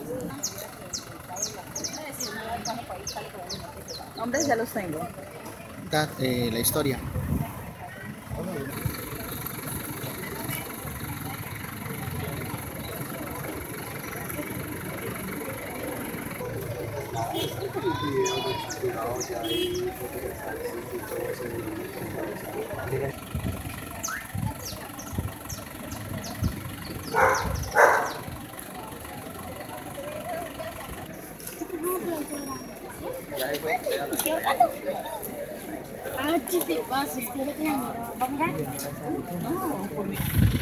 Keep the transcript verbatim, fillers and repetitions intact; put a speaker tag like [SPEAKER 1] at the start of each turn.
[SPEAKER 1] Hombres ya los tengo.
[SPEAKER 2] Da- eh, la historia.
[SPEAKER 3] Ah, chiste, vas, espera que me mira. ¿Va a mirar?
[SPEAKER 1] No, por mí.